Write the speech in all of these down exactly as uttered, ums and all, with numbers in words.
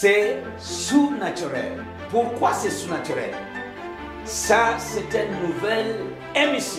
c'est sous-naturel. Pourquoi c'est sous-naturel? Ça, c'est une nouvelle émission.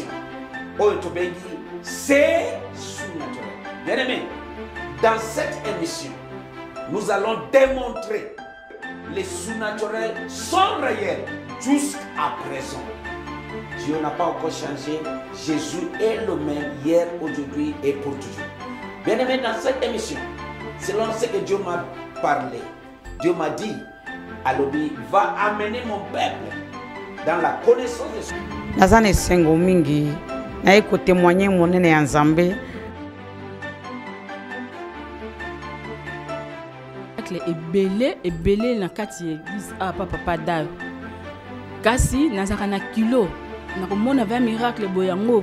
C'est sous-naturel. Bien aimé, dans cette émission, nous allons démontrer les sous-naturels sont réels jusqu'à présent. Dieu n'a pas encore changé. Jésus est le même hier, aujourd'hui et pour toujours. Bien aimé, dans cette émission, selon ce que Dieu m'a parlé, Dieu m'a dit, Alobi va amener mon peuple dans la connaissance de Dieu. Nazane sengo mingi na eko témoigner monene ya Nzambe. Ebele ebele na kati église a papa padayo. Kasi nazaka na kilo na komona va miracle boyango.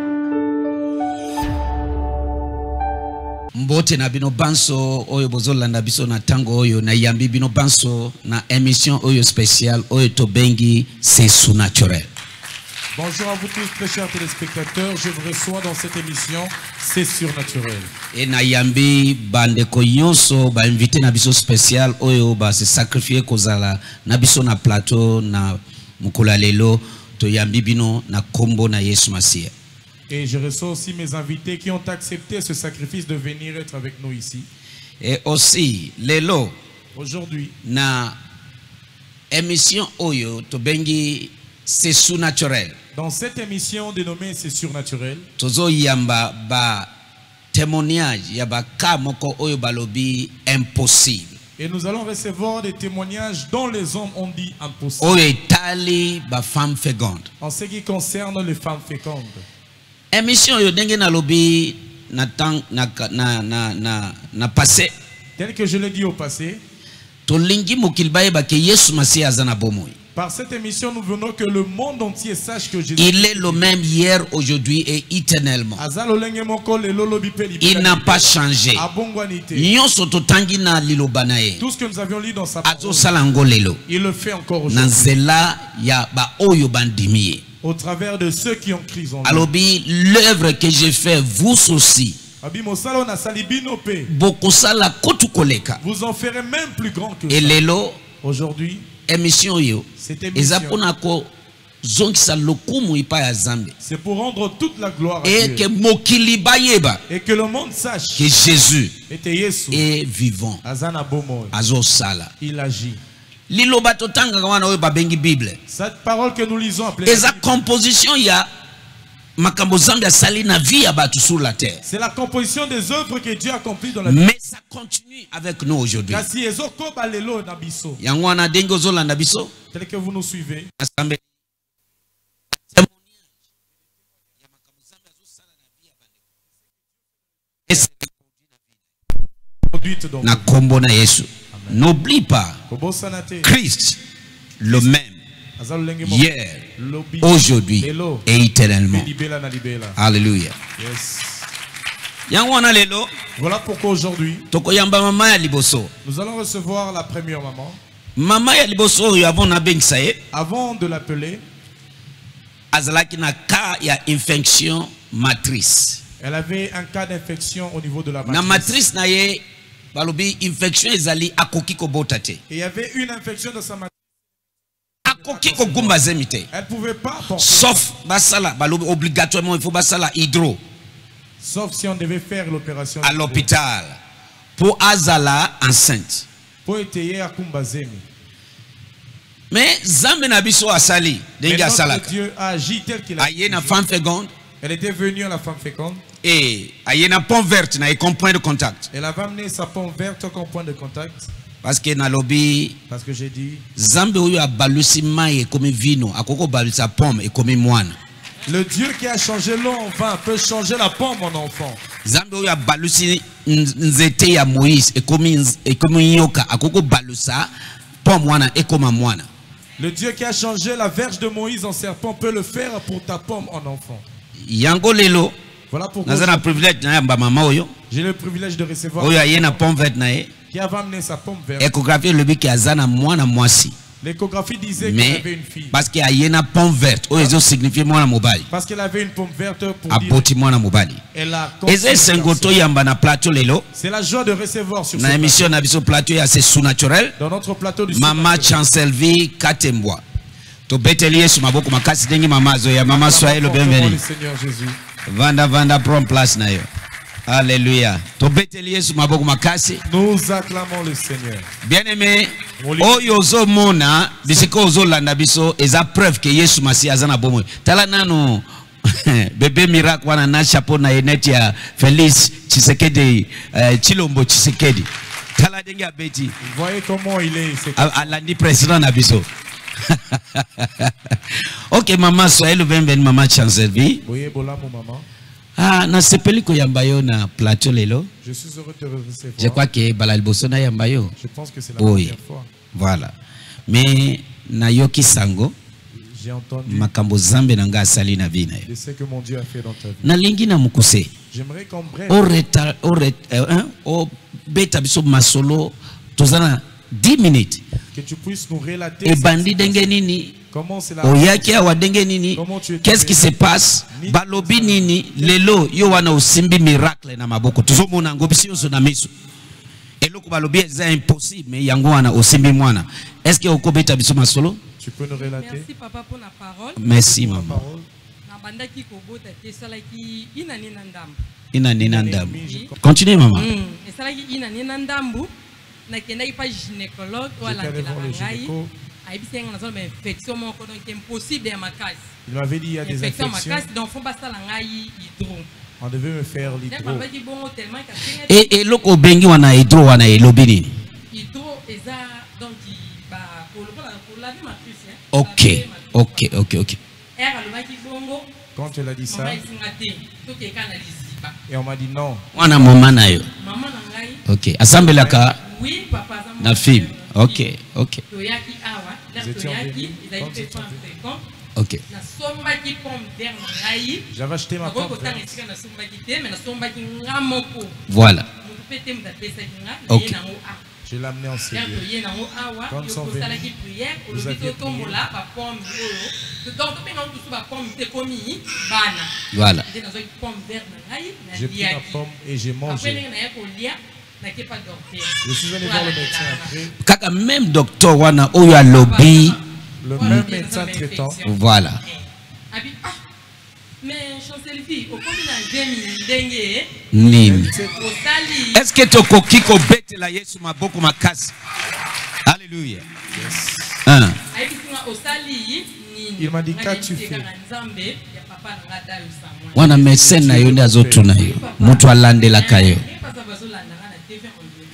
Mbote na bino banso oyo bozolanda biso na tango oyo na yambi bino banso na émission oyo spéciale oyo tobengi c'est sous-naturel. Bonjour à vous tous très chers téléspectateurs, je vous reçois dans cette émission c'est surnaturel. Et na yambi bande ko nyonso ba invité na biso spécial oyo ba se sacrifier kozala na biso na plateau na mukula lelo to yambi bino na kombo na Yesu Masia. Et je reçois aussi mes invités qui ont accepté ce sacrifice de venir être avec nous ici. Et aussi, lelo, aujourd'hui, na émission Oyo, to bengi, c'est sous-naturel. Dans cette émission dénommée c'est surnaturel, tozo yamba ba témoignage, yaba ka moko oyo balobi impossible. Et nous allons recevoir des témoignages dont les hommes ont dit impossible. Oyo tali ba femme féconde. En ce qui concerne les femmes fécondes. Émission yo denge na lobi na tang na na na na na passé. Tel que je l'ai dit au passé. To lingi mukilbaye ba ke Yesu Masia azana bomoi. Par cette émission, nous venons que le monde entier sache que Jésus. Il est le même hier, aujourd'hui et éternellement. Il n'a pas changé. Tout ce que nous avions lu dans sa parole, il le fait encore aujourd'hui. Au travers de ceux qui ont crié en lui. L'œuvre que j'ai fait, vous aussi. Vous en ferez même plus grand que et ça. Aujourd'hui, émission yo, cette émission, c'est pour rendre toute la gloire à et Dieu. Que et que le monde sache que Jésus est vivant. Il agit. Cette parole que nous lisons appelée la composition ya c'est la composition des œuvres que Dieu a accomplies dans la vie. Mais ça continue avec nous aujourd'hui. Tel que vous nous suivez. N'oublie pas Christ le même hier, aujourd'hui et éternellement. Alléluia. Yes. Voilà pourquoi aujourd'hui nous allons recevoir la première maman. Avant de l'appeler, elle avait un cas d'infection au niveau de la matrice. Et il y avait une infection dans sa matrice. Elle pouvait pas porter. Sauf basala, obligatoirement il faut basala hydro. Sauf si on devait faire l'opération à l'hôpital pour azala enceinte. Pour étayer à Kumbazemi. Mais Zambe na biso asali, dengi asalaka. Dieu a agi tel qu'il a. Ayena femme féconde. Elle était venue à la femme féconde. Et ayena pomme verte na comme point de contact. Elle avait amené sa pomme verte comme point de contact. Parce que na lobby, parce que j'ai dit, Zambe oyo abalusi mai comme vino, akoko balusa pomme et comme moine. Le Dieu qui a changé l'eau en vin peut changer la pomme en enfant. Zambe oyo abalusi nzete ya Moïse et comme et comme nyoka, akoko balusa pomme moine et comme moine. Le Dieu qui a changé la verge de Moïse en serpent peut le faire pour ta pomme en enfant. Yango lelo. Voilà pourquoi j'ai le privilège de recevoir qui avait amené sa pomme verte. Échographie le but qui a zana moine moisi. L'échographie disait qu'elle Mais avait une fille. parce qu'il y a une pomme verte, oh ils ont signifié moi na mobali. Parce qu'elle avait une pomme verte pour dire Aboti moi na mobali. elle a conçu Eze un sengoto garçon. yamba na plateau lelo. C'est la joie de recevoir sur Na ce émission na biso plateau ya c'est sous-naturel. plateau. Dans notre plateau du Mama surnaturel. Chancelvi Katembwa. To beteli Yesu maboko makasi dengi mama zo ya mama soyez le bienvenu. Le Seigneur Jésus. Vanda vanda prend place na yo. Alléluia. To beteli Yesu maboko makasi. Nous acclamons le Seigneur. Bien-aimé, oyo zo mona bisiko ozo landa biso eza preuve que Yesu Masi azana bomo. Tala nano bébé miracle wana na chapeau na enet ya Félix Tshisekedi uh, Chilombo Tshisekedi. Tala dengi abeti. Vous voyez comment il est. c'est- Alandi président na biso. Ok maman soyez le bienvenu maman Chancelvi. Voyez Bola mon maman. Ah na sepeli ko yamba yo na plateau lelo. Je suis heureux de te recevoir. Je crois que balal boso na yamba yo. Je pense que c'est la Oui. première fois. Voilà. Mais na yoki sango J'ai entendu. makambo zambe na nga asali na vina. Je sais que mon Dieu a fait dans ta vie. Na lingi na mukuse. J'aimerais qu'en bref, O reta o ret euh, hein, o beta biso masolo tozana dix minutes. que tu puisses nous relater E cette bandi situation. denge nini? Comment c'est la Oyaki awa denge nini? Comment tu es Qu'est-ce qui se passe? Balobi nini? Lelo yo wana osimbi miracle na maboko. Tuzomona ngo bisi yoso na miso. Eloko balobi eza impossible mais yango wana osimbi mwana. Est-ce que okobeta biso masolo? Tu peux nous relater Merci papa pour la parole. Merci la maman. parole? Na bandaki kobota te salaki inani na ndambu. Ina nina ndamu. Continuez maman. Mm, esalaki inani na ndambu na kendaki pa gynécologue wala J'étais allé la voir le ngai. gynéco. Ayebisi nga na zone infection moko donc impossible ya makasi. Il m'avait dit il y a des Infection infections. makasi donc faut basala ngai hydro. On devait me faire Donc l'hydro. balobaki bongo tellement ka Et eloko bengi wana hydro wana elobi nini? hydro eza donc ba kolokola koladi matrice. hein. Ok, Laver matrice. ok, ok, ok. Er alobaki bongo Quand elle a dit ça, mama esinga te tokeka na liziba. et on m'a dit non. Wana mama na yo. Mama na ngai Ok. Asambelaka oui papa za na film. Ok, ok, toyaki awa Vous lere étiez en toyaki Belgique? ezali Quand vous mpe étiez en fin fréquent ok. nasombaki pomme d'ere na ngai J'avais acheté ma nakoki pomme kotanga verte. esika nasombaki te me nasombaki nga moko Voilà. motu mpe te moto apesaki nga Ok. naye nango a Je l'ai amené en lere sérieux. toye nango awa Quand yo sont kosalaki venus, priere vous olobi aviez totombola bapomme oyo donc tobenga mosusu bapomme te komi bana Voilà. nde nazwaki pomme d'ere na ngai J'ai pris ma naliaki pomme et j'ai après mangé. ndenge naye kolia nake pas dormir Je suis allé voir le médecin après. Kaka même docteur wana oyo alobi. Le même médecin traitant. Voilà. abi ah mais Chancelvi okomi na demi ndenge Nini. osali Est-ce que tokoki kobetela Yesu maboko makasi? Alléluia. Hein. ayebisinga osali nini Il m'a dit, Ngai qu'as-tu nayebisi fait? kaka nzambe ya papa na nga Dayo Samuel. Wana médecin na yo nde azotuna yo. Mutu alandelaka yo. Eh, pasa bazolanda nga na T V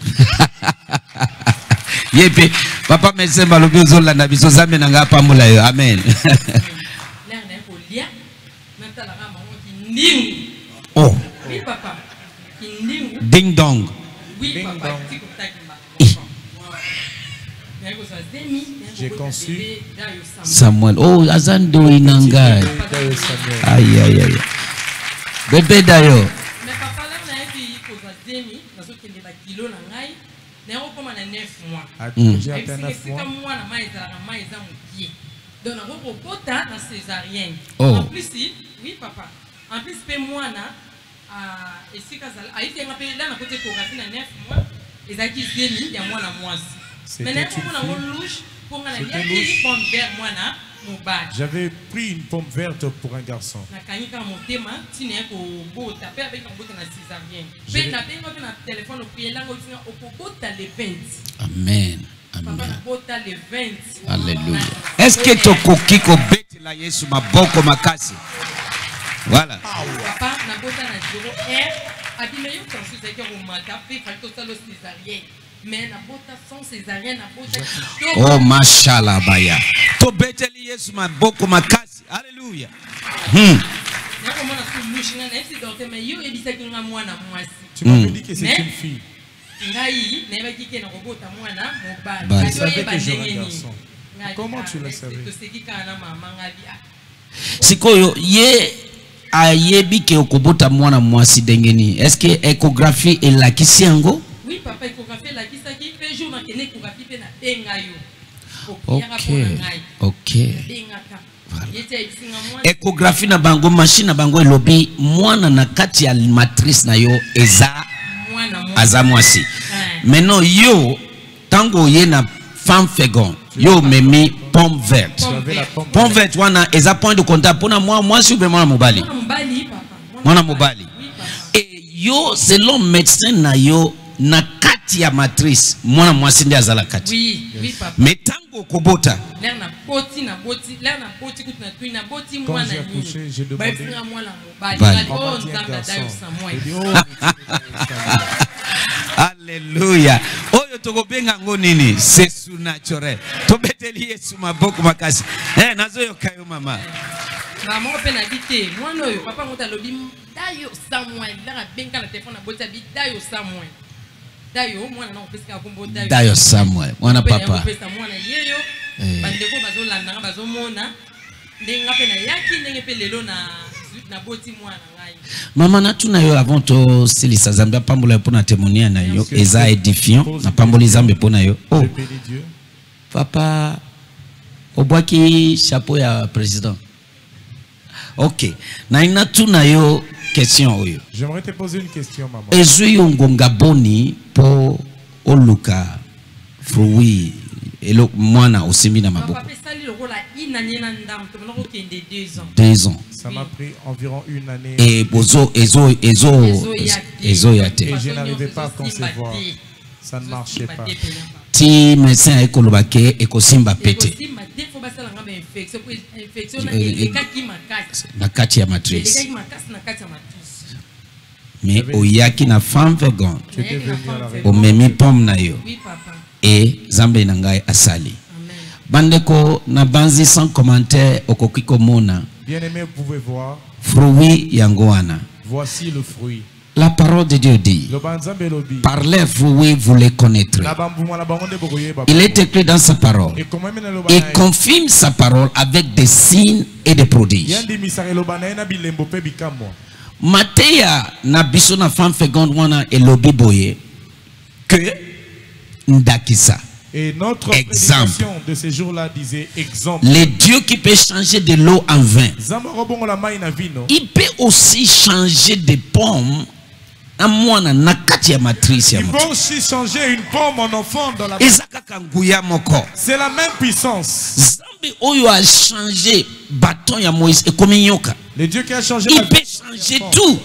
on Yepe papa médecin balobi ozolanda biso zambe na nga apambola yo. Amen. lere naye kolia natalaka bango kindingu Oh, oui papa kindingu ding dong. oui Ding papa dong. ti kotaki mba Ih. naye kozwa zemi J'ai conçu Dayo Samuel. Samuel. Oh, azando inanga. Dayo Samuel. Aïe aïe aïe. Bébé dayo. mais papa lere nayebi kozwa zemi nazokende bakilo na ngai naye kokóma na neuf mois Ah, Mm. J'ai atteint neuf esika mois. mwana mai ezalaka mai eza mokie donc nakokobota na césarienne Oh. en plus oui papa en plus mpe mwana ah, esika azala ayitenga mpe la nakoti ekographie na neuf mois ezalaki zemi ya mwana mwasi C'était mais naye une komona ngo fille. louche mpo nga C'était naliaki louche. pomme vert mwana mobali J'avais pris une pomme verte pour un garçon. nakangi kaka motema ntina ye kobota mpe abengi kobota na césarienne mpe Je- nabenga mpe na telefone oprielanga otinga okobota le vingt Amen. papa Amen. nabota le vingt Alléluia. Est-ce que tokoki kobetela Yesu maboko makasi? Voilà. papa nabota na zéro r abima yo tension ezalaki ya komata mpe fali tosala césarienne mais nabota sans césarienne nabota Oh, mashallah baya. Tobeteli Yesu maboko makasi. Alléluia. Hmm. nakomona so lushe ngai nayebisi docteur mais yo oyebisaki nga mwana mwasi Tu m'avais Mm. dit que c'est Mais- une fille. ngai nayebaki ke na kobota mwana mobali Bali. Ngai Je savais oyeba que j'aurais ndenge un nini garçon. Ngai Comment ah, tu le ngai savais? toseki kaka na mama ngai ah Sikoyo ye ayebi ke okobota mwana mwasi ndenge nini? Est-ce que échographie elakisi yango? oui papa échographie elakisaki mpe jour nakende échographie mpe nabenga yo Ok, ok. Échographie na bango, machine na bango elobi mwana na kati ya matrice na yo eza aza mwasi. Maintenant yo tango ye na femme féconde yo memi pomme verte. Pomme verte wana eza point de contact pona moi mwasi ou bien mwana mobali. Mwana mobali. Et yo selon médecin na yo na kati ya matrice mwana mwasi ndi azala kati. Oui, oui papa. Mais tango kobota l'air na poti na boti, l'air na poti kuti na tui na boti mwana ni. J'ai demandé. Ba finga mwana mobali. Oh nzamba dayo samoi. Alléluia. Oyo tokobenga ngo nini? C'est surnaturel. Tobeteli Yesu maboko makasi. Eh nazo yo kayo mama. Maman pe na bité. Mwana oyo papa ngota lobi dayo samoi. L'air benga na téléphone na boti abi dayo samoi. Dayo mwana na opesika kombo dayo. Dayo Samuel. Mwana papa. Opesa mwana yeyo. Bandeko bazo landa bazo mona. Ndenga pe na yaki ndenge pe lelo na na boti mwana ngai. Mama na tuna yo avant to silisa Zambia pambola pona témoigner na yo eza édifiant na pamboli Zambia pona yo. Oh. Papa obwaki chapeau ya président. OK. Na ina tuna yo question oyo. J'aimerais te poser une question maman. Ezui ngonga boni po oluka fruit elo mwana osimbi na maboko. Papa sali lokola inanye na ndam to monoko kende deux ans. deux ans. Ça m'a pris environ une année. Et bozo ezo ezo ezo yate. Et je n'arrivais pas à concevoir. Ça ne marchait pas. Ti médecin ekolobake ekosimba pete. Na kati ya matrice. Mais oyaki na femme féconde. Omemi pomme na yo. Et Zambe na ngai asali. Bandeko na banzi sans commentaire okokiko mona. Bien-aimé, vous pouvez voir. Fruit yangoana. Voici le fruit. La parole de Dieu dit, par les fruits vous les connaîtrez. Il est écrit dans sa parole. Il confirme sa parole avec des signes et des prodiges. Matéa na biso na femme féconde wana elobi boye que ndakisa. Et notre exemple de ces jours-là disait exemple. Le Dieu qui peut changer de l'eau en vin, il peut aussi changer des pommes en moine na kati ya matrice. Il peut aussi changer une pomme en enfant dans la. C'est la même puissance. Zambi oyo a changé bâton ya Moïse et comme nyoka. Le Dieu qui a changé. Il peut changer tout.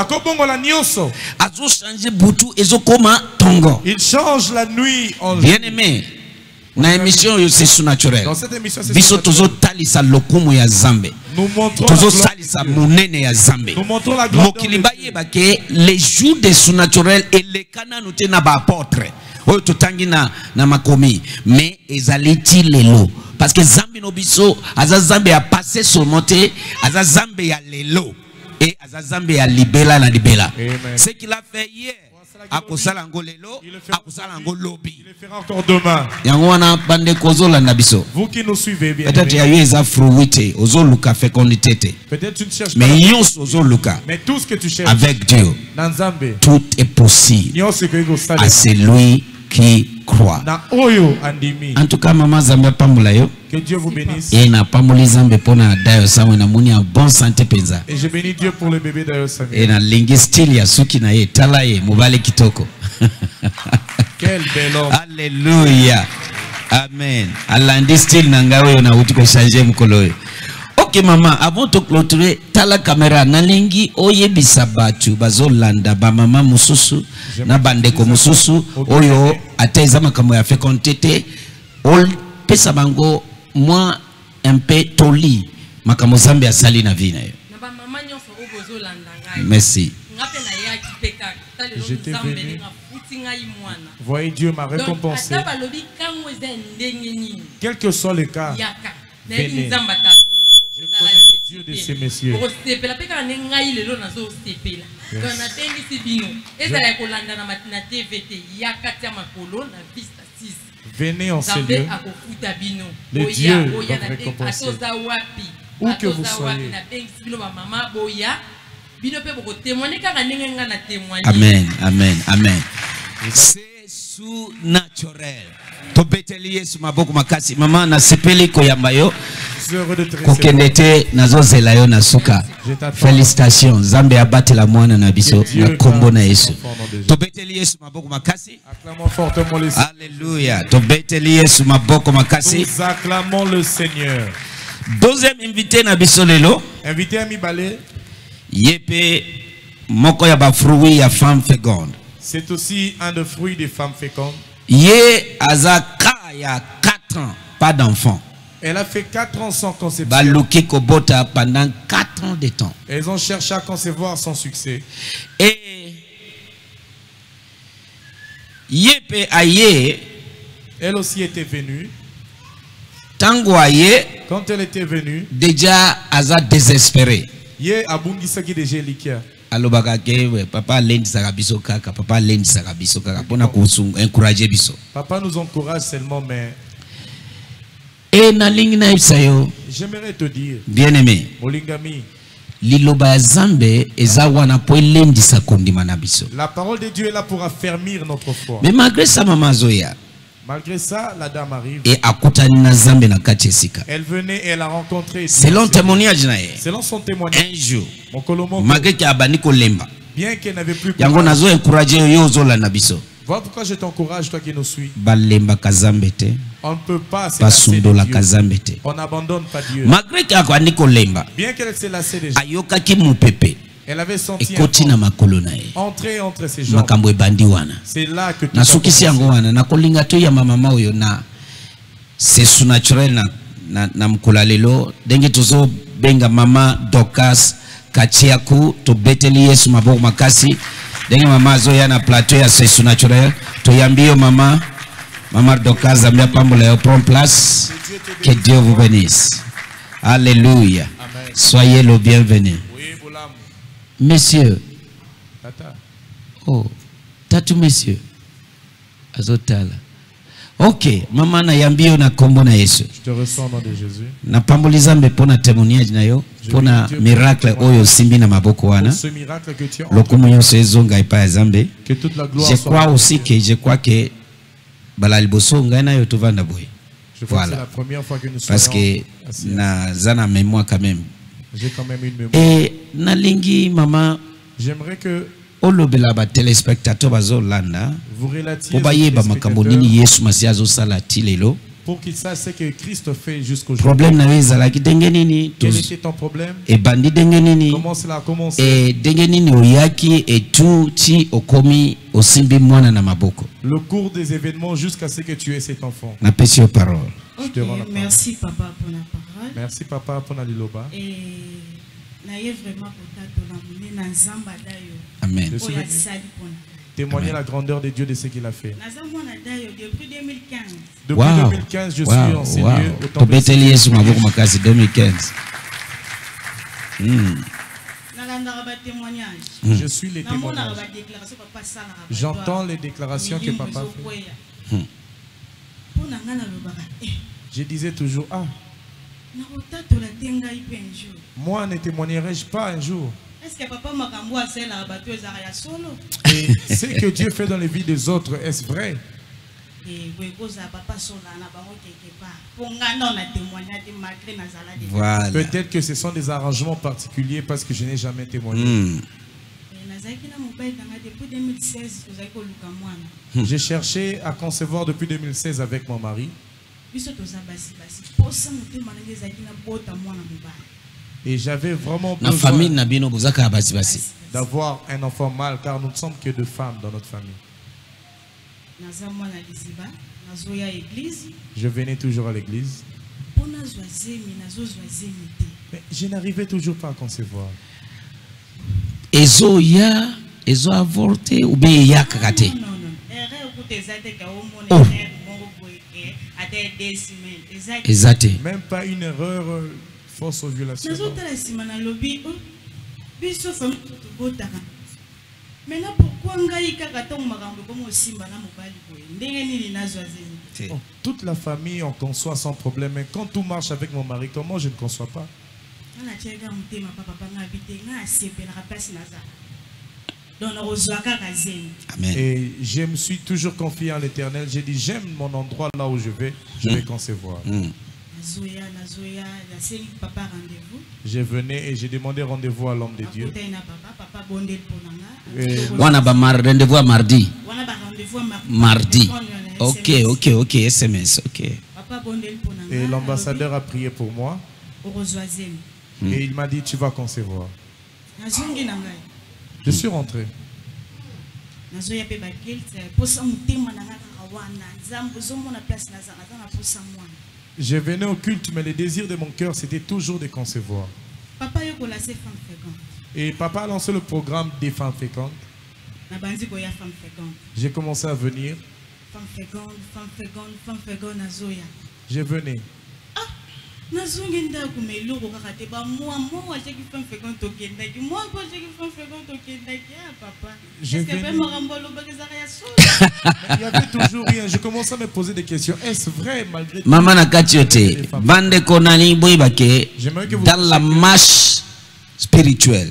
Il change la nuit en bien aimé. Na émission c'est surnaturel. Dans cette émission c'est biso tozo talisa lokumu ya Zambe. Nous montrons tozo salisa munene ya Zambe. Nous montrons la gloire. Mokiliba yebake les jours des surnaturels et les canaux te na ba apôtre. Oyo totangi na na makomi mais ezaliti lelo parce que Zambe no biso aza Zambe a passé sur monté aza Zambe ya lelo. Et Azazambe a libéla la libéla. Ce qu'il a fait hier, akusala ngo lelo, akusala ngo lobi. Il le fera encore demain. Yangwana bande kozo la nabiso. Vous qui nous suivez bien. Peut-être il y a eu eza fruité, ozo luka fécondité. Peut-être tu ne cherches pas. Mais yons ozo luka. Mais tout ce que tu cherches. Avec Dieu. Nanzambe. Tout est possible. À celui qui croit. En tout cas, maman Zambia pambola yo. Que Dieu vous bénisse. Et na pamboli Zambia pona dayo sawe na muni en bonne santé penza. Et je bénis Dieu pour le bébé dayo Samuel. Et na lingi style ya suki na ye tala ye mobale kitoko. Quel bel homme. Alléluia. Amen. Alandi style nangawe yo na uti ko changer mukolo yo. Ok maman, avant de clôturer, t'as la caméra, nalingi oye bisabatu, bazo landa, ba maman mususu, na bandeko mususu, oyo, ateza makamo ya fait kontete, ol pesa bango, moi un peu toli, makamo zambi asali na vina yo. Merci. J'étais venu. Voyez, Dieu m'a récompensé. Quel que soit le cas, venez. Je connais Dieu de ces messieurs. Venez en ce lieu. Le Dieu va vous récompenser. Où que vous soyez. Amen, amen, amen. C'est Sous-naturel. Tobeteli Yesu maboko makasi. Maman na sepeli koyamba yo. Kokendete nazo zelayo na suka. Félicitations. Zambe abate la mwana na biso na kombo na Yesu. Tobeteli Yesu maboko makasi. Acclamons fortement le Seigneur. Alléluia. Tobeteli Yesu maboko makasi. Nous acclamons le Seigneur. Deuxième invité na biso lelo. Invité à Mibale. Yepe moko ya ba fruit ya femme féconde. C'est aussi un des fruits des femmes fécondes. Yé azaka ya quatre ans, pas d'enfant. Elle a fait quatre ans sans conception. Baluki kobota pendant quatre ans de temps. Elles ont cherché à concevoir sans succès. Et Yepe aye, elle aussi était venue. Tango aye, quand elle était venue, déjà aza désespéré. Yé abungi saki déjà likia. Alobaka ke papa lendi sakabiso kaka, papa lendi sakabiso kaka pona kusung encourager biso. Papa nous encourage seulement, mais et na lingi na isayo. J'aimerais te dire, bien-aimé, Molingami, liloba ya Zambe eza wana po lendi sakondima na biso. La parole de Dieu est là pour affermir notre foi. Mais malgré ça maman Zoya, malgré ça, la dame arrive. Et akutani na Zambe na kati esika. Elle venait et elle a rencontré. Selon témoignage na ye. Selon son témoignage. Un jour. Mon Kolomoko. Malgré qu'il abani ko lemba. Bien qu'elle n'avait plus. Yango nazo encourager yo zola na biso. Voilà pourquoi je t'encourage, toi qui nous suis. Ba lemba kazambe te. On ne peut pas se lasser de Dieu. On n'abandonne pas Dieu. Malgré qu'il abani ko lemba. Bien qu'elle s'est lassée déjà. Ayoka ki mupepe. Elle avait senti entrer entre ses jambes. C'est là que tout nasukisi yango wana na kolinga to ya mama oyo na c'est sous-naturel na na, na mkola lelo denge tozo benga mama Dokas Kachiaku to beteli Yesu maboko makasi denge mama zo ya na plateau ya c'est sous-naturel to yambio mama mama Dokas zambia pambola yo prend place. Que Dieu vous bénisse. Alléluia. Amen. Soyez le bienvenu. Messieurs, Tata. Oh, tatu messieurs, azotala. Ok, maman na yambio na kombo na Yesu. Je te reçois au nom de Jésus. Na pamboliza mbe pona témoignage na yo, pona miracle oyo simbi na maboko wana. Ce miracle que tu as. Lokumu yonso ezonga ipa ya Zambe. Que toute la gloire je crois aussi que je crois que bala liboso ngai na yo tovanda boy. Je crois que c'est la première fois que nous sommes. Parce que na zana mémoire quand même. J'ai quand même une mémoire. Et nalingi maman, j'aimerais que olobela ba téléspectateurs bazolanda vous relatiez Yesu masiazo sala tilelo pour qu'ils sachent ce que Christ fait jusqu'au jour. Problème na weza ki denge nini? Quel était ton problème? Et bandi denge nini? Comment cela a commencé? Et denge nini oyaki et tout ti okomi osimbi mwana na maboko. Le cours des événements jusqu'à ce que tu aies cet enfant. Na pesi yo parole. Okay, je te rends la parole. Merci papa pour la parole. Merci papa pour la liloba. Et naye vraiment pour ta na nzamba dayo. Amen. Témoigner la grandeur de Dieu de ce qu'il a fait. Depuis deux mille quinze. Depuis wow. deux mille quinze, je wow. suis en ces wow. lieux au temple. deux mille quinze. Mm. Mm. Je suis les témoignages. J'entends les déclarations que papa fait. Mm. Je disais toujours, ah, moi ne témoignerai-je pas un jour? Est-ce que papa makambo a sel à bateau ya solo? Et ce que Dieu fait dans les vies des autres, est-ce vrai? Voilà. Peut-être que ce sont des arrangements particuliers parce que je n'ai jamais témoigné. Mm. J'ai cherché à concevoir depuis deux mille seize avec mon mari. Et j'avais vraiment besoin d'avoir un enfant mâle car nous ne sommes que deux femmes dans notre famille. Je venais toujours à l'église. Mais je n'arrivais toujours pas à concevoir. Ezo ya, ezo avorté ou bien ya kakate? Oh. Exact. Même pas une erreur euh, fausse ovulation. Maintenant pourquoi ngai kaka ton makambo comme simba na mobali boye ndenge nini nazwazeni? Oh, toute la famille on conçoit sans problème, mais quand tout marche avec mon mari, comment je ne conçois pas? Amen. Et je me suis toujours confié en l'Éternel. J'ai dit, j'aime mon endroit là où je vais, je vais mm. concevoir. Mm. Je venais et j'ai demandé rendez-vous à l'homme de Dieu. On a rendez-vous à mardi. Mardi. Ok, ok, ok, S M S, ok. Et l'ambassadeur a prié pour moi. Mm. Et il m'a dit, tu vas concevoir. Je suis rentré. Je venais au culte, mais le désir de mon cœur, c'était toujours de concevoir. Et papa a lancé le programme des femmes fécondes. J'ai commencé à venir. Je venais. Je venais. Il y avait toujours rien. Je commençais à me poser des questions. Est-ce vrai malgré tout? Maman Nakatiote, bande konani boybake dans la marche spirituelle.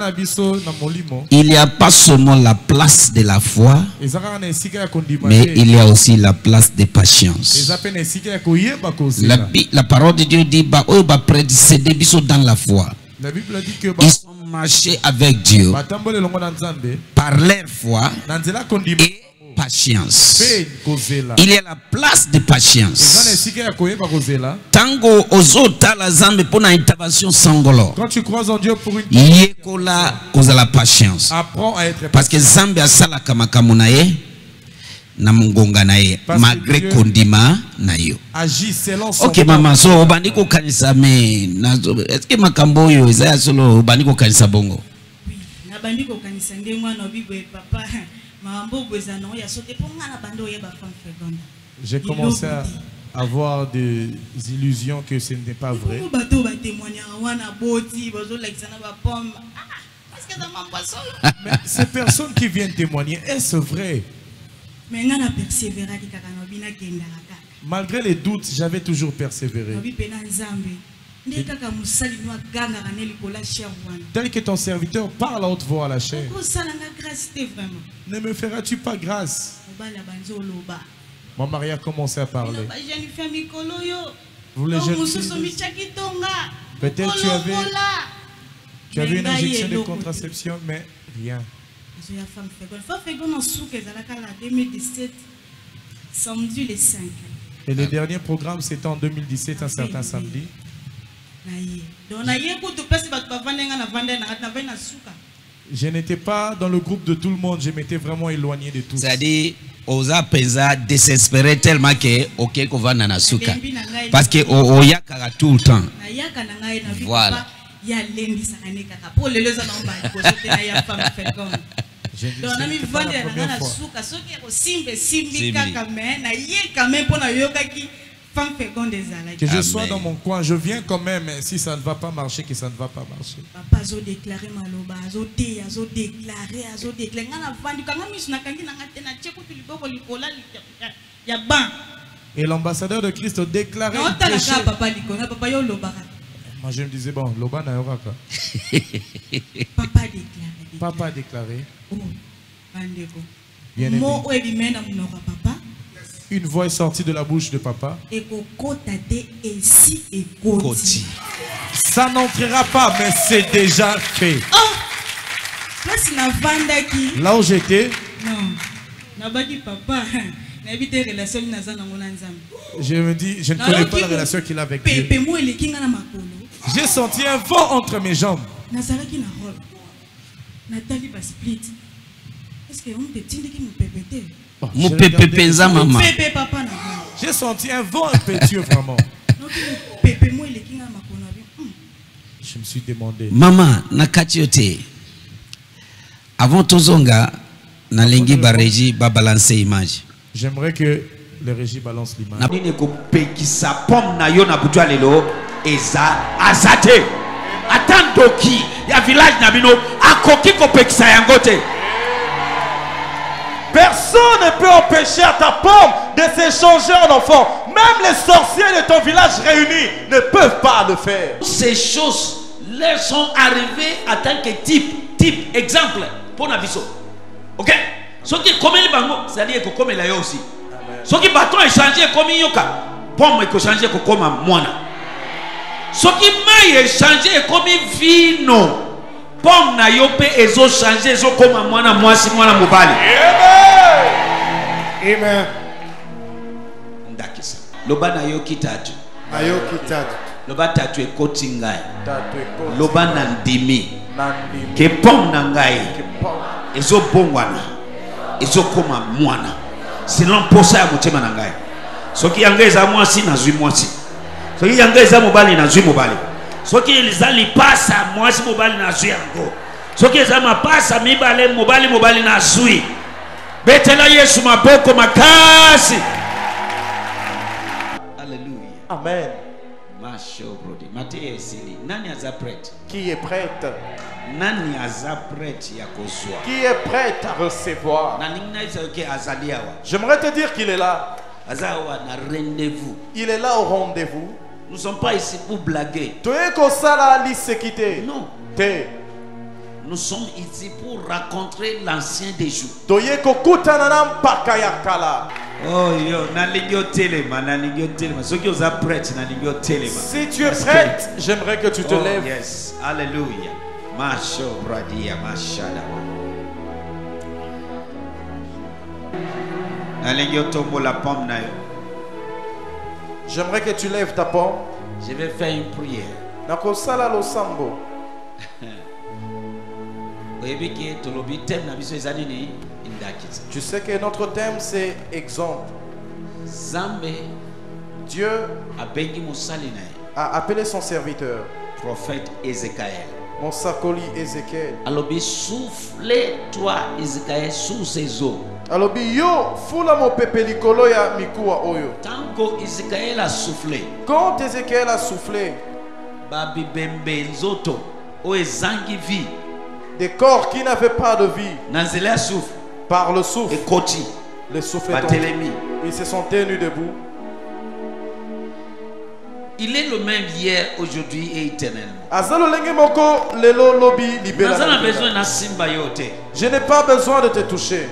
Il n'y a pas seulement la place de la foi, mais il y a aussi la place de patience. La, la parole de Dieu dit bah, oh, bah, prédécédé dans la foi. Ils ont marché avec Dieu par leur foi et patience. Il y a la place de patience. Tango ozota la zambe pour une intervention sangolo. Quand tu crois en Dieu pour une yekola cause la patience. Apprends à être parce que zambe asala kama kamunaye na mungonga naye malgré kondima nayo. Agis selon son. OK maman so obandiko kanisa me nazo est-ce que makambo yo ezaya solo obandiko kanisa bongo? Oui, na bandiko kanisa ndengwa no bibwe papa. J'ai commencé à avoir des illusions que ce n'est pas vrai. Mais ces personnes qui viennent témoigner, est-ce vrai? Malgré les doutes, j'avais toujours persévéré. Tel que ton serviteur parle à haute voix à la chair. Ne me feras-tu pas grâce? Mon mari a commencé à parler. Vous les jeunes filles, peut-être tu avais, tu avais une injection de contraception, mais rien. Et le dernier programme, c'était en deux mille dix-sept, un certain samedi. Je n'étais pas dans le groupe de tout le monde, je m'étais vraiment éloigné de tout. C'est-à-dire, oza peza désespéré tellement que ok ko va na suka parce que o yakara tout le temps. Voilà. Que je sois dans mon coin, je viens quand même, mais si ça ne va pas marcher, que ça ne va pas marcher. Et l'ambassadeur de Christ a déclaré. Moi je me disais, bon, Loba n'a pas. Papa a déclaré. Papa a déclaré. Bien aimé. Une voix est sortie de la bouche de papa. Ça n'entrera pas, mais c'est déjà fait. Là où j'étais, je me dis, je ne connais pas la relation qu'il a avec Dieu. J'ai senti un vent entre mes jambes. Oh, maman. J'ai senti un vent impétueux vraiment. Je me suis demandé. Maman, nakatiote. Avant tozonga, na lengi ba régie ba balancer image. J'aimerais que le régie balance l'image. Nabine ko pekisa pom na yo na butwa lelo eza azate. Atandoki ya village na bino akoki ko pekisa yangote. Personne ne peut empêcher à ta pomme de s'échanger en enfant. Même les sorciers de ton village réunis ne peuvent pas le faire. Ces choses leur sont arrivées en tant que type, type, exemple. pour na biso. OK? Ce qui comme les bango, c'est-à-dire que comme la yo aussi. Ce qui bâton est changé comme yoka, pomme est changé comme moana. Ce qui maille est changé comme vino. Pomme na yo pe ezo changé ezo comme moana moi si moana mobali. Amen. Ndakisa. Loba na yo kitatu. Na yo kitatu. Loba tatu ekoti ngai. Tatu ekoti. Loba na ndimi. Na ndimi. Ke pomme na ngai. Ke pomme. Ezo bongwana. Ezo koma mwana. Selon posa ya motema na ngai. Soki yanga eza mwasi na zwi mwasi. Soki yanga eza mobali na zwi mobali. Soki eza lipasa mwasi mobali na zwi yango. Soki eza mapasa mibale mobali mobali na zwi. Betela Yesu maboko makasi. Alléluia. Amen. Masho brodi. Mathieu esili. Nani aza prête? Qui est prête? Nani aza prête ya kozwa? Qui est prête à recevoir? Na ningna isoke azali awa. J'aimerais te dire qu'il est là. Azawa na rendez-vous. Il est là au rendez-vous. Nous ne sommes pas ici pour blaguer. Tu es comme ça là, l'isséquité. Non. T'es. Nous sommes ici pour rencontrer l'ancien des jours. Tu es kokutananam pakayakala. Oh yo, na lingyo telema, na lingyo telema. Ceux qui sont prêts, na lingyo telema. Si tu es prête, j'aimerais que tu te oh, lèves. Yes, alléluia. Masho bradia, mashada. Na lingyo tombo la pomme na yo. J'aimerais que tu lèves ta pomme. Je vais faire une prière. Nakosala lo sambo. Tu sais que notre thème c'est exemple. Dieu a appelé son serviteur, prophète Ézéchiel. Mon sakoli Ézéchiel. Alobi souffle-toi Ézéchiel sous ses eaux. Alobi yo fula mo pepelikolo ya mikuwa oyo. Tango Ézéchiel a soufflé. Quand Ézéchiel a soufflé, babi bembe nzoto o ezangi vie. Des corps qui n'avaient pas de vie. Nanzela souffle. Par le souffle. Et koti. Le souffle est tombé. Ils se sont tenus debout. Il est le même hier, aujourd'hui et éternellement. Je n'ai pas besoin de te toucher.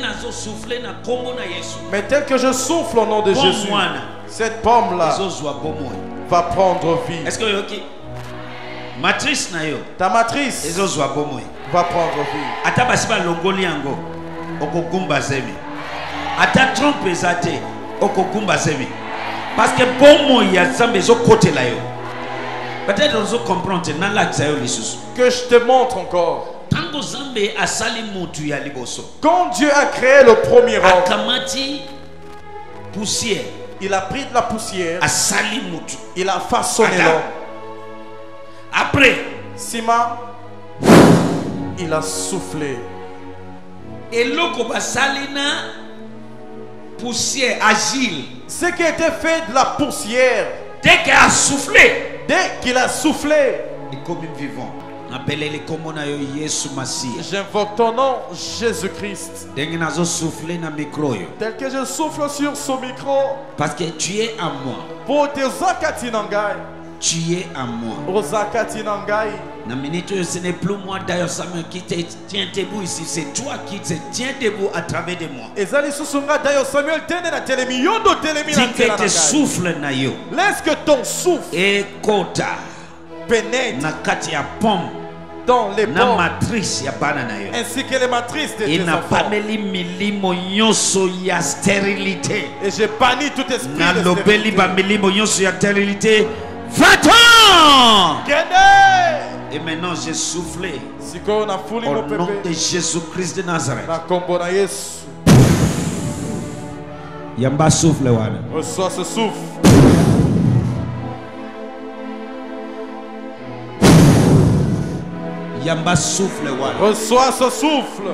Mais tel que je souffle au nom de Jésus, cette pomme-là va prendre vie. Est-ce que matrice na yo, ta matrice ezozwa bomoi va prendre vie. Ata basiba longoli yango okogumba zemi. Ata trompe ezate okogumba zemi. Parce que bomoi ya Nzambe ezokotela yo. Peut-être on zo comprendre na la tsayo lisusu. Que je te montre encore. Tango Nzambe asali mutu ya liboso. Quand Dieu a créé le premier homme, akamati poussière. Il a pris de la poussière. Asali mutu. Il a façonné l'homme. Après, Sima, il a soufflé. Et l'eau basalina poussière agile. Ce qui était fait de la poussière. Dès qu'il a soufflé, dès qu'il a soufflé, et comme vivant. J'invoque ton nom, Jésus-Christ. Tel que je souffle sur ce micro. Parce que tu es à moi. Pour tes akatinangai. Tu es à moi. Ce n'est plus moi d'ailleurs qui te tient debout ici, c'est toi qui te tiens debout à travers de moi. Dis que tes souffles na yo. Laisse que ton souffle et kota pénètre na kati ya pomme dans les na matrice ya banana yo. Ainsi que les matrices de tes enfants. Et je bannis tout esprit na de stérilité. Ba milimo nyonso ya stérilité. Va-t'en! Et maintenant j'ai soufflé au nom de Jésus-Christ de Nazareth. Yamba souffle wana. Reçois ce souffle. Yamba souffle wana. Reçois ce souffle.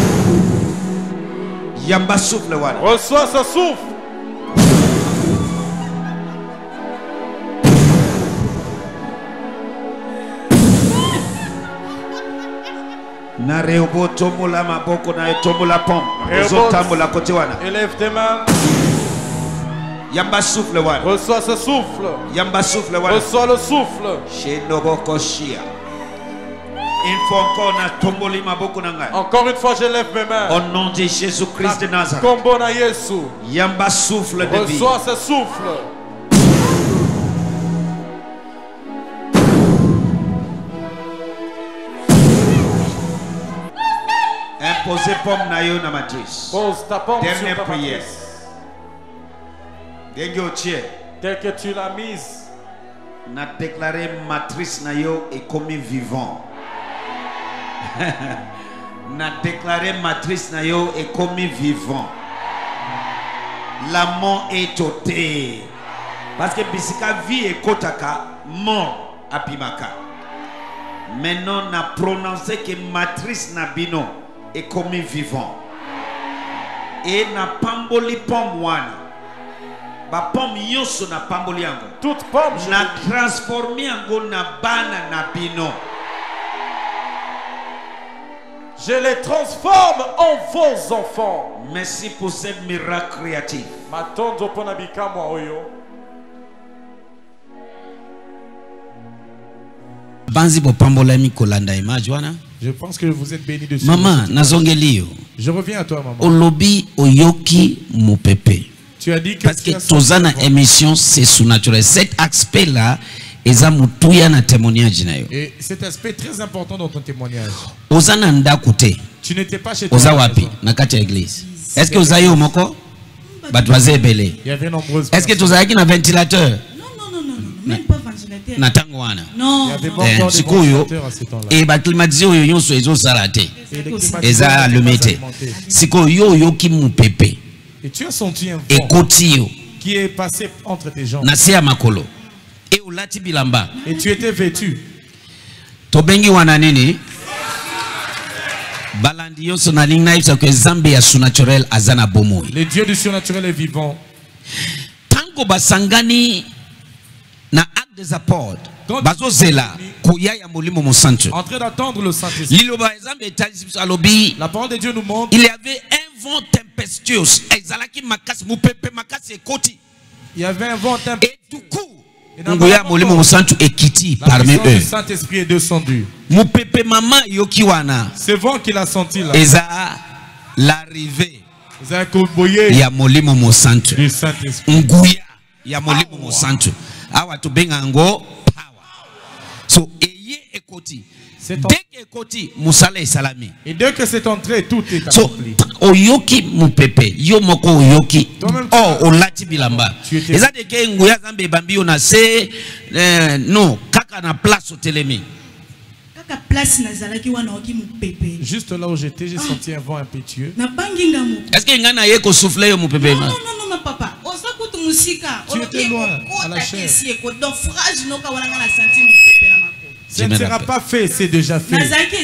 Yamba souffle wana. Reçois ce souffle. Na rebo tomola maboko na tomola pom. Zotambola kote wana. Élève tes mains. Yamba souffle wana. Reçois ce souffle. Yamba souffle wana. Reçois le souffle. Shenoboko shia. Encore une fois, je lève mes mains. Au nom de Jésus-Christ de Nazareth. Yamba souffle de vie. Reçois ce souffle. Imposez pomme nayo na matrice. Pose ta pomme Dernière sur ta prière. matrice. Dès que tu l'as mise, n'a déclaré matrice nayo est comme vivant. N'a déclaré matrice nayo est comme vivant. La mort est ôtée. Parce que bisika vie est kotaka, mort apimaka. Maintenant n'a prononcé que matrice nabino est comme vivant. Et n'a pamboli pomme wana. Ba pomme yoso na pamboli yango. Toute pomme na transformé yango na bana nabino. Je les transforme en vos enfants. Merci pour ce miracle créatif. Matondo pona bikamwa oyo. Banzi bo pambola mi kolanda imajwana. Je pense que vous êtes bénis de ce. Maman, nazongelio. Je reviens à toi, maman. Olobi oyoki mo pepe. Tu as dit que parce que tozana émission c'est surnaturel. Cet aspect là, eza mutuya na témoignage na yo. Et cet aspect très important dans ton témoignage. Ozana ndakute. Tu n'étais pas chez toi. Oza wapi na kati ya église. Est-ce que oza yo moko? Batwaze belé. Il y avait nombreuses. Est-ce que tozaki na ventilateur? Non non non non, même pas ventilateur. Na tango wana. Non. Il y avait pas encore de ventilateur à ce temps-là. Et ba climatisé oyo nyonso ezo salate. Eza allumete. Siko yo yo ki mu pepe. Et tu as senti un vent Ekotio qui est passé entre tes jambes. Nasia makolo. Et ulati bilamba. Et tu étais vêtu. Tobengi wananini. Balandi yo sonalinga isa que Zambia ya surnaturel azana bomo. Le Dieu du surnaturel est vivant. Tango basangani na acte des apôtres. Bazo zela kuya ya molimo mosantu. En train d'attendre le Saint-Esprit. Liloba Zambia etali alobi. La parole de Dieu nous montre. Il y avait un vent tempestueux. Ezalaki makasi mupepe makasi ekoti. Il y avait un vent tempestueux. Et tout coup Ngoya molimo mosantu ekiti parmi eux. Le Saint-Esprit est descendu. Mupepe mama yoki wana. Ce vent qu'il a senti là. Eza l'arrivée. Eza koboye. Ya molimo mosantu. Du Saint-Esprit. Nguya ya molimo mosantu. Awa to benga ngo power. So eye ekoti. Dès que ekoti musala esalami. Et dès que c'est entré tout est accompli. So oyoki mupepe yo moko oyoki. Oh olati bilamba. Eza de ke nguya zambe bambi ona se non kaka na place au telemi. Kaka place na zalaki wana oki mupepe. Juste là où j'étais, j'ai senti un vent impétueux. Na banginga mu. Est-ce que ngana ye ko souffler yo mupepe? Non non non non papa. Osa kutu musika. Tu étais loin à la chair. Donc phrase no ka wana na senti mupepe na mako. Ce ne sera pas fait, c'est déjà fait.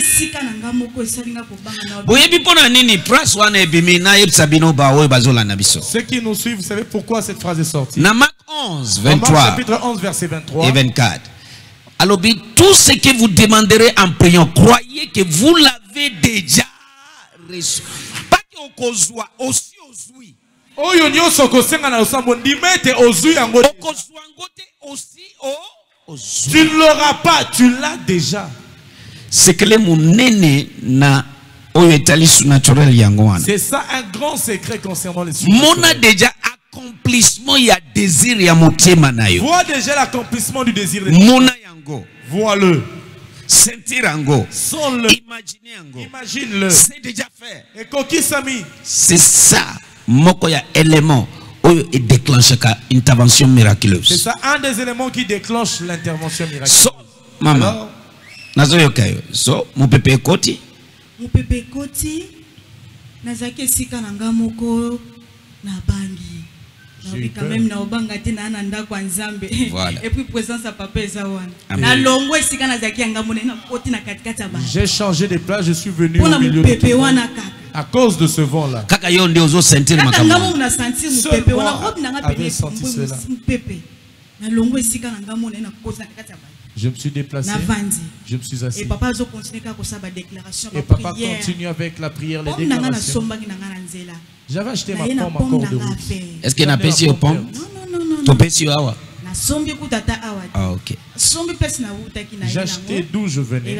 Ceux qui nous suivent, vous savez pourquoi cette phrase est sortie? Dans Marc onze, vingt-trois, chapitre onze, verset vingt-trois et vingt-quatre. Alors, tout ce que vous demanderez en priant, croyez que vous l'avez déjà reçu. Pas que vous soit aussi aussi. Oyo nyoso kosenga na osambo ndimete ozui yango. Aussi tu ne l'auras pas, tu l'as déjà. C'est que les mounene na surnaturel yangoana. C'est ça un grand secret concernant les surnaturels. Mon a déjà accomplissement ya désir ya motema na yo. Vois déjà l'accomplissement du désir de Mon yango. Vois-le. Sentir yango. Sens-le. Imaginer yango. Imagine-le. C'est déjà fait. Et koki sami. C'est ça. Moko ya élément et déclenche une intervention miraculeuse. C'est ça un des éléments qui déclenche l'intervention miraculeuse. So, maman, nazo kayo. So, mon pépé koti. Mon pépé koti. Nazake sika nanga moko na bangi. Nabi quand même na obanga tina nanda kwa nzambe. Voilà. Et puis présence à papa ezawana. Na longo sika nazaki anga mona na koti na katikati ya bangi. J'ai changé de place, je suis venu au milieu de pépé wana kaka. À cause de ce vent-là. Kaka yo ndio ozo sentir makambo. Kaka ngamu na sentir mu pépé wana robe na nga pépé mu pépé. Na longo sika na ngamu na koti na katikati ya bangi. Je me suis déplacé. Je me suis assis. Et papa a continué à faire sa déclaration. Et papa continue avec la prière, les déclarations. J'avais acheté ma pomme encore de route. Est-ce qu'il y a un péché aux pommes? Non, non, non, non. Ton péché au awa? Na sombi kutata awa. Ah, ok. J'achetais d'où je venais.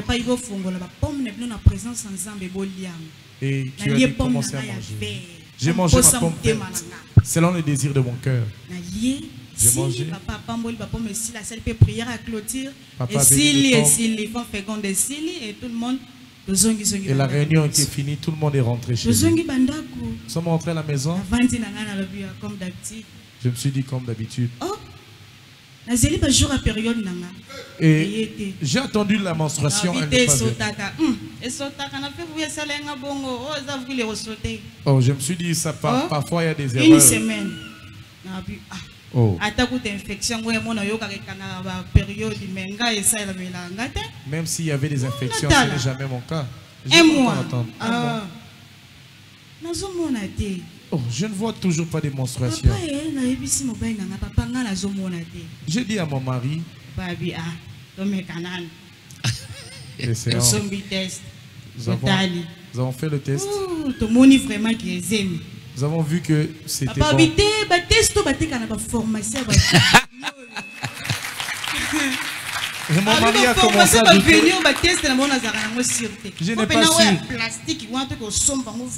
Et tu as commencé à manger. J'ai mangé ma pomme verte selon les désirs de mon cœur. J'ai mangé. Papa a béni les pommes. Et la réunion était finie, tout le monde est rentré chez lui. Nous sommes rentrés à la maison. Je me suis dit comme d'habitude. Et j'ai attendu la menstruation. Oh, je me suis dit, ça part, parfois il y a des erreurs. Une semaine. Oh. Même s'il y avait des infections, ce n'est jamais mon cas. Un mois. Oh, je ne vois toujours pas de menstruation. J'ai dit à mon mari. Et c'est nous, avons, nous avons fait le test. Nous avons vu que c'était bon. Et mon mari a commencé à douter. Je n'ai pas su.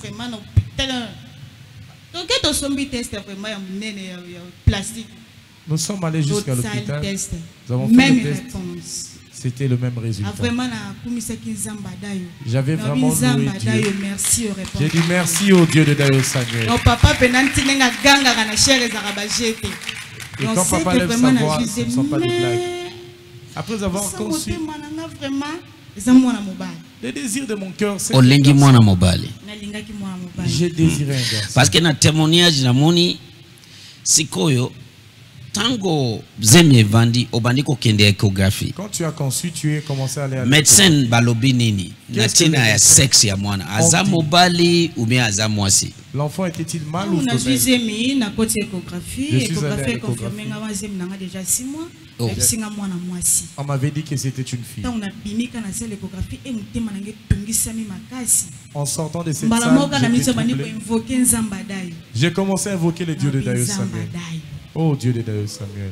Nous sommes allés jusqu'à l'hôpital. Nous avons fait le test. C'était le même résultat. J'avais vraiment loué Dieu. J'ai dit merci au Dieu de Dayo Samuel. Et quand papa lève sa voix, ce ne sont pas des blagues. Après avoir conçu, le désir de mon cœur, c'est j'ai désiré un garçon. Parce que dans le témoignage, sikoyo tango zemi vandi obandiko kende échographie. Quand tu as conçu, tu as commencé à aller à médecin balobi nini natina ya sexe ya mwana aza mobali ou bien aza mwasi. L'enfant était-il mâle ou femelle? Je suis allé à l'échographie. L'échographie est confirmée déjà six mois. Oh. On m'avait dit que c'était une fille. En sortant de cette salle, j'ai commencé à invoquer le Dieu de Dayo Samuel. Oh Dieu de Dayo Samuel.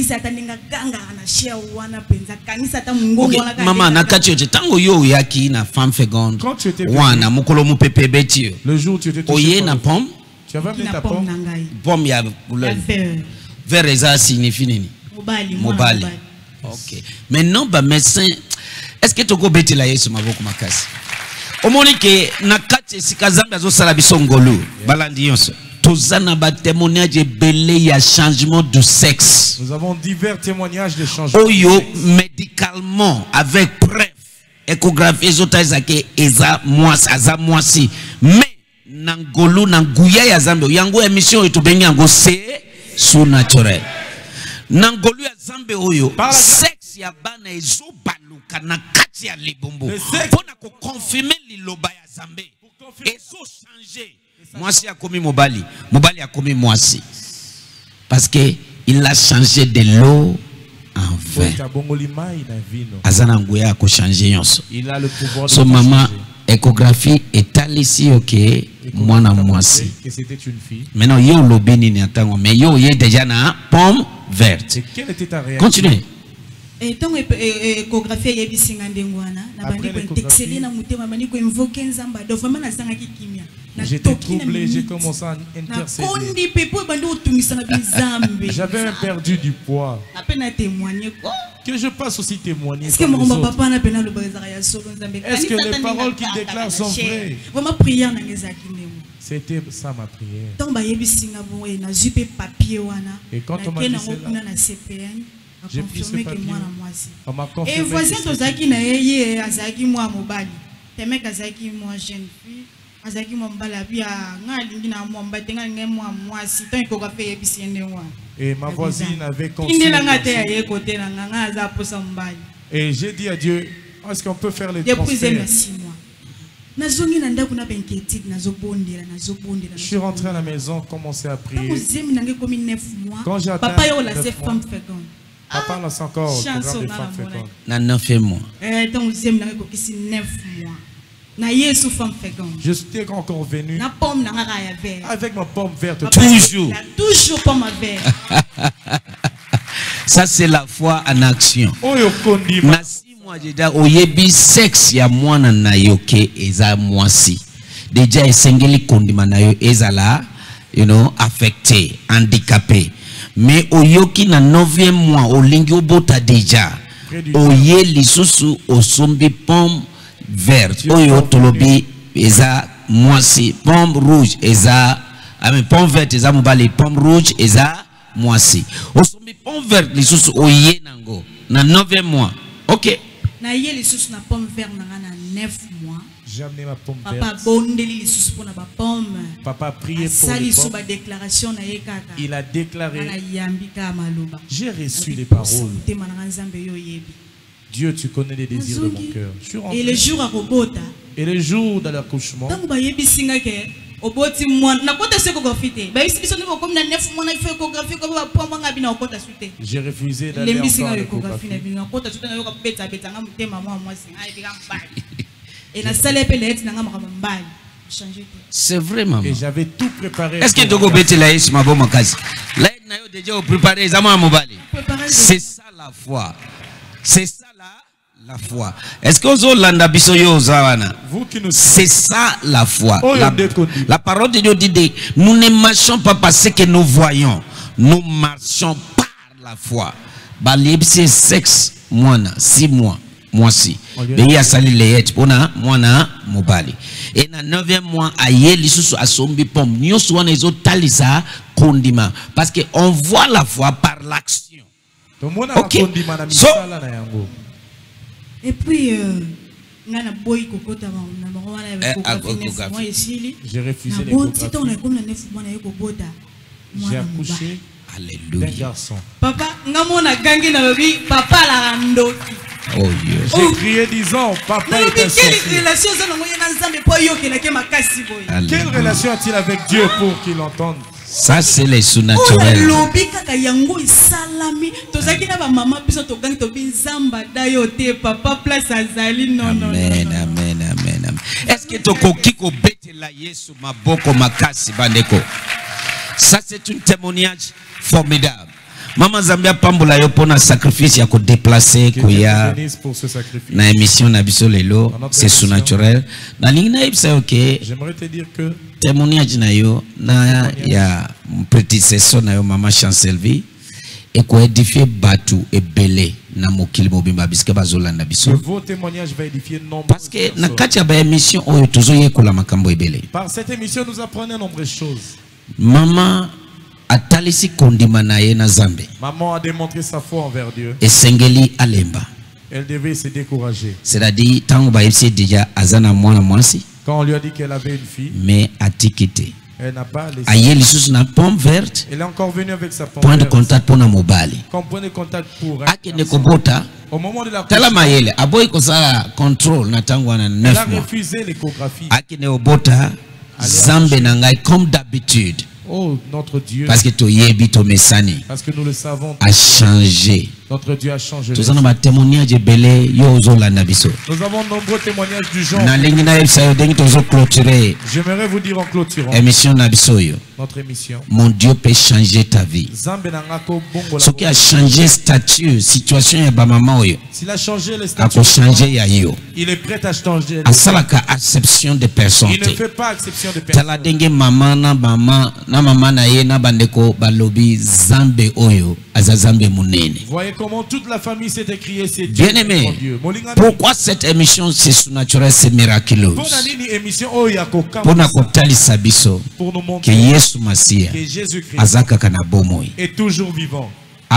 Okay, maman nakati yote tango yo yaki na femme féconde. Quand tu étais wana mukolo mupepe betio. Le jour tu étais touché. Oye na pomme. Tu avais amené ta pomme. Pomme ya couleur. Vert eza signifie nini? Mobali. Mobali. OK. Maintenant ba médecin est-ce que toko betela Yesu maboko makasi? Omoni ke nakati sikazambe azo sala bisongolo balandi yonso. Tozana ba témoignage belé ya changement de sexe. Nous avons divers témoignages de changement. Oyo médicalement avec preuve échographie ezotazake eza mwasi aza mwasi mais nangolu nanguya ya zambe yango émission etubengi yango c'est surnaturel. Nangolu ya zambe oyo sexe ya bana ezobaluka na kati ya libumbu pona ko confirmer liloba ya zambe ezo changer. Mwasi a commis mobali, mobali a commis mwasi. Parce que il a changé de l'eau en vin. Azana nguya a changé yonso. Il a le pouvoir de so maman échographie est ici ok mwana mwasi. Que c'était une fille. Maintenant yo lobini ni atango mais yo yé déjà na pomme verte. Et quelle était ta réaction? Continuez. Et tant échographie y a bisinga ndengwana na bandi ko texeli na mutema bandi ko invoquer nzamba do vraiment na sanga kimia. J'étais troublé, j'ai commencé à intercéder. J'avais perdu du poids. Que je passe aussi témoigner. Est-ce que les paroles qu'il déclare sont vraies? C'était ça ma prière. Et quand on m'a dit cela, j'ai pris ce papier. On m'a confirmé. Et voisin tozaki na yeye azaki mwa mobali. Temek azaki mwa jeune fille. Azaki mwa mbala bia ngalingi na mwa mbatenga ngemwa mwa si tant ko fait ebisende mwa. Et ma voisine avait conçu. Et j'ai dit à Dieu, est-ce qu'on peut faire les transferts? Je suis rentré à la maison, commencé à prier. Quand j'ai atteint neuf mois, papa lance encore le programme des femmes fécondes. Na neuf mois. Je suis encore venu avec ma pomme verte. Toujours. Toujours pomme verte. Ça c'est la foi en action. Na si moi j'ai dit oyebi sexe ya mwana na yoke eza mwasi. Déjà esengeli kondima na yo ezala, you know, affecté, handicapé. Mais oyoki na neuvième mois olingi obota déjà. Oye lisusu osombi pomme verte. Oyo tolobi eza mwasi, pomme rouge eza, ami pomme verte eza mobali, pomme rouge eza mwasi. Osombi pomme verte lisusu oye nango na neuvième mois. OK. Na ye lisusu na pomme verte na na neuf mois. J'ai amené ma pomme verte. Papa bondeli lisusu pour na ba pomme. Papa a prié pour les pommes. Ba déclaration na ye kaka. Il a déclaré. Na yambika maloba. J'ai reçu les paroles. Dieu, tu connais les désirs de mon cœur. Je suis rentré. Et le jour à Robota. Et le jour de l'accouchement. J'ai refusé d'aller encore à l'échographie. C'est vrai, maman. Et j'avais tout préparé. Est-ce que tu as bêté la yes, ma bonne case? Là, il a déjà préparé les amants à Mobali. C'est ça la foi. C'est ça la, la foi. Est-ce que vous avez biso yo zawana? C'est ça la foi. Oh, la, la parole de Dieu dit nous ne marchons pas parce que nous voyons. Nous marchons par la foi. Balib c'est sexe, moina, six mois. Moi si. Il y a sali leyet pona mwana mobali. Et na neuvième mois aye lisusu asombi pom. Nyoso wana ezo talisa kondima parce que on voit la foi par l'action. OK. So, et puis euh ngana boy kokota na bango wana ba ko esili. J'ai refusé les kokota. J'ai accouché. Alléluia. D'un garçon. Papa ngamona gangi na babi papa la randoki. Oh yes. J'ai crié disant papa est un sorcier. Quelle relation a-t-il avec Dieu pour qu'il entende? Ça c'est les surnaturels. Amen, amen, amen. Est-ce que tu as bête la Yesu maboko makasi bandeko? Ça c'est un témoignage formidable. Maman Zambia pambola yo pona sacrifice ya ko déplacer koya na émission na biso lelo c'est surnaturel na lingina ibsa OK. J'aimerais te dire que témoignage na yo na ya prédécesseur na yo maman Chancelvi et ko édifier batu et belé na mokili mobimba biska bazolanda biso. Vos témoignages va édifier nombre. Parce que na kati ya ba émission oyo tozoye kola makambo ebele. Par cette émission nous apprenons nombreuses choses. Maman atalisi kondima na ye na Zambe. Maman a démontré sa foi envers Dieu. Et sengeli alemba. Elle devait se décourager. C'est-à-dire tango ba yebisi déjà azana mwana mwasi. Quand on lui a dit qu'elle avait une fille. Mais atikite. Elle n'a pas laissé. Aye lisusu na pomme verte. Elle est encore venue avec sa pomme point verte. de contact pour na mobali. Comme point de contact pour. Akene kobota. Au moment de la. Tala mayele aboy ko sala control na tango na neuf mois. Elle a refusé l'échographie. Akene obota Zambe na ngai comme d'habitude. Oh, notre Dieu. Parce que Parce que nous le savons. A changé. Notre Dieu a changé. Nous avons témoignage belé yo zo landa biso. Nous avons nombreux témoignages du genre. Na lingina elsa dengi tozo clôturer. J'aimerais vous dire en clôturant. Émission na biso yo. Notre émission. Mon Dieu peut changer ta vie. Ce qui a changé statut, situation ya ba maman oyo. S'il a changé le statut. A changer ya yo. Il est prêt à changer. Asalaka acception de personnes. Il ne fait pas exception de personnes. Tala dengi maman na maman na maman na ye na bandeko balobi Zambe oyo azazambe munene. Voyez comment toute la famille s'est écriée, c'est Dieu. Bien aimé, pourquoi cette émission c'est surnaturel, c'est miraculeux? Pour nous montrer que Yesu Masia est toujours vivant.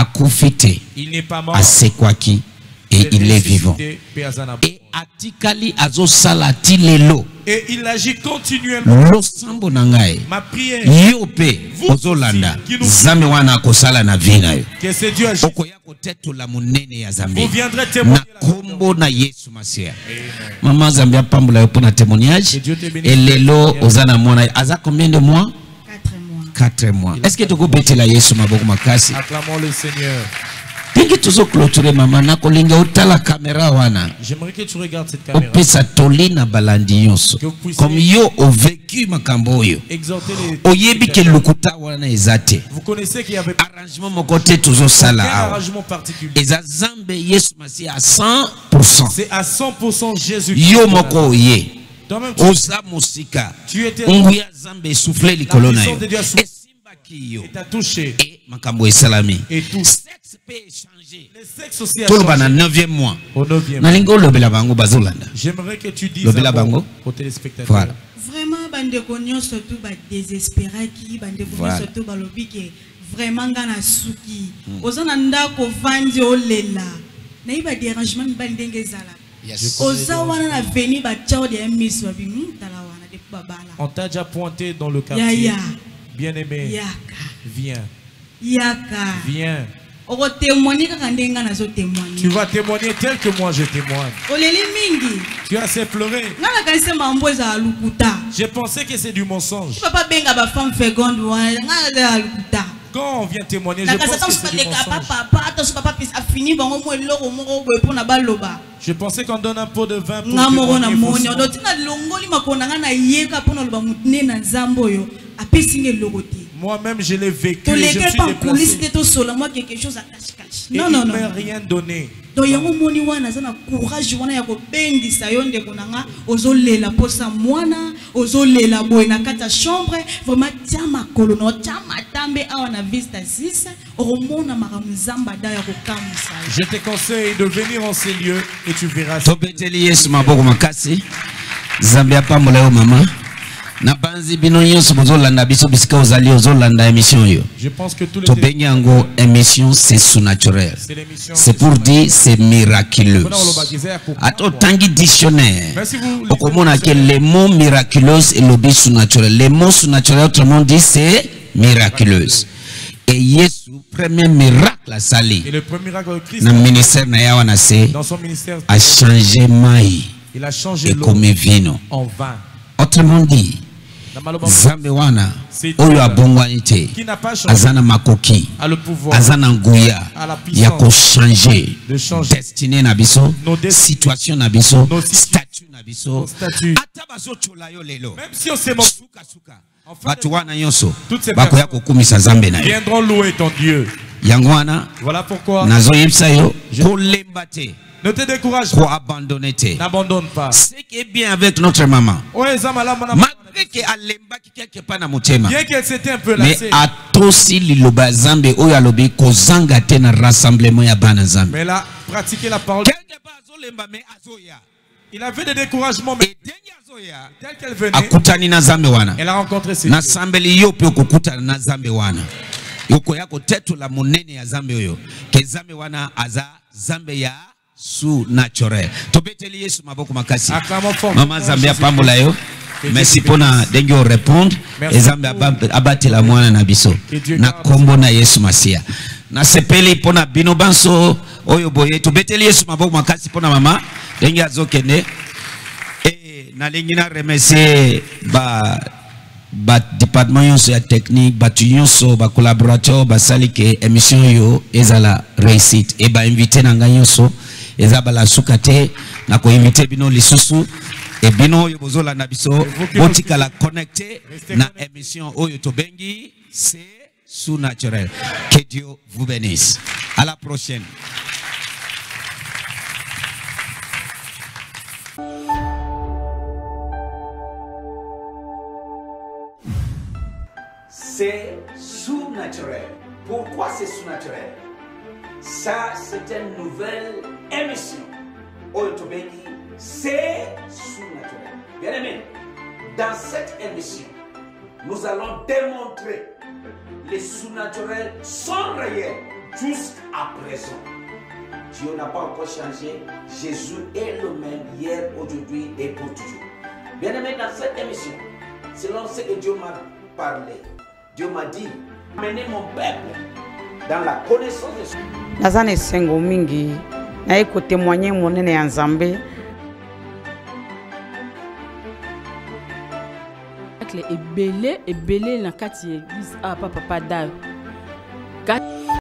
Il n'est pas mort. Et il est vivant. Et atikali azosala tilelo. Et il agit continuellement. Losambo nangai. Ma prière. Yope ozolanda. Zambe wana kosala na vina yo. Que c'est Dieu agit. Okoya koteto la munene ya Zambe. Vous viendrez témoigner. Na kombo na Yesu Masia. Maman Zambe pambola yo pona témoignage. Et lelo ozana mwana. Aza combien de mois? Quatre mois. Quatre mois. Est-ce que tu peux bêter la Yesu maboko makasi? Acclamons le Seigneur. Pingi tuzo clôturer maman na kolinga utala caméra wana. J'aimerais que tu regardes cette caméra. Opesa tolina balandi nyonso. Comme yo au vécu makambo yo. Exalter les. Oyebi ke lukuta wana ezate. Vous connaissez qu'il y avait arrangement mon côté toujours sala. Un arrangement particulier. Eza zambe Yesu Masi à cent pour cent. C'est à cent pour cent Jésus. Yo moko ye. Toi-même Oza musika. Tu étais. Onguya zambe souffler likolo na yo. Et t'as touché. Et makambo esalami. Et tout. Sexe peut changer. Le sexe aussi a changé. changé. neuvième mois. Au neuvième mois. Nalingo lobela bango bazolanda. J'aimerais que tu dises aux téléspectateurs. Voilà. Vraiment, bande konyo surtout ba désespéré qui bande konyo surtout ba lobi que vraiment ngana suki. Ozana ndako vandi olela. Na iba dérangement bande ngezala. Oza wana na veni ba tchao de miss wabi mutala wana de babala. On t'a déjà pointé dans le quartier. Ya ya. Bien-aimé, Yaka. Viens. Yaka. Viens. Tu vas témoigner tel que moi je témoigne. Tu as assez pleuré. J'ai pensé que c'est du mensonge. Quand on vient témoigner, je pense que c'est du mensonge. Je pensais qu'on donne un pot de vin pour moi-même, je l'ai vécu et je suis déplacé. Et non, il non, ne m'a non. rien donné. Donc, il y a un courage, il y a un bengi sayonde konanga ozolela posa mwana ozolela boy na kata chambre vraiment tiama kolono tiama tambe awana vista six oromona maramuzamba da ya kokamisa. Je te conseille de venir en ces lieux et tu verras. Tobeteli Yesu maboko makasi Zambia pambola mama. Na banzi bino nyonso bozolanda biso bisika ozali ozolanda émission yo. Je pense que tous les Tobengi yango émission c'est surnaturel. C'est pour dire c'est miraculeux. Ato tangi dictionnaire. Okomona que le mot miraculeuse et le but surnaturel. Le mot surnaturel autrement dit c'est miraculeuse. Et Yesu premier miracle a sali. Et le premier miracle de Christ. Dans ministère na yawa na se. Dans son ministère. A changé mai. Il a changé l'eau en vin. Autrement dit, Zambe wana oyo abongwanite azana makoki azana nguya ya ko changer destinée na biso situation na biso statut na biso ata bazochola yo lelo même si on s'est mort suka suka batu wana nyonso bakoya kokumisa Zambe na yo viendront louer ton Dieu. Yango wana voilà pourquoi nazoyebisa yo kolemba te. Ne te décourage pas. Pour abandonner. N'abandonne pas. Ce qui est bien avec notre maman. Malgré qu'elle s'était un peu lassée. Mais à tosi liloba zambe oyo alobi kozanga te na rassemblement ya bana zambe. Mais elle a pratiqué la parole. Il avait des découragements mais tel qu'elle venait. Akutani na zambe wana. Elle a rencontré ses na sambeli yo pe okukutana na zambe wana. Yoko yako tetu la monene ya zambe oyo. Ke zambe wana aza zambe ya sous naturel. Tobeteli Yesu maboko makasi. Mama Zambia pambola yo. Merci pona dengi o répondre. Et Zambia abati la mwana na biso. Na kombo na Yesu Masia. Na sepeli pona bino banso oyo boye. Tobeteli Yesu maboko makasi pona mama. Dengi azokene. Et na lingi na remercier ba ba département yonso ya technique, ba tuyonso ba collaborateur ba salike émission yo ezala réussite. Et ba invité na nganyonso ezabala sukate na ko inviter bino lisusu et bino yo bozola na biso botika la connecter na émission oyo tobengi c'est surnaturel. Que Dieu vous bénisse. À la prochaine. C'est surnaturel. Pourquoi c'est surnaturel? Ça, c'est une nouvelle émission. Oyotobengi, c'est surnaturel. Bien aimé, dans cette émission, nous allons démontrer les surnaturels sont réels jusqu'à présent. Dieu n'a pas encore changé. Jésus est le même hier, aujourd'hui et pour toujours. Bien aimé, dans cette émission, selon ce que Dieu m'a parlé, Dieu m'a dit, amenez mon peuple dans la connaissance de Dieu. Nazane sengo mingi na eko témoigner monene ya Nzambe. Ebele ebele na kati église a papa papa dayo.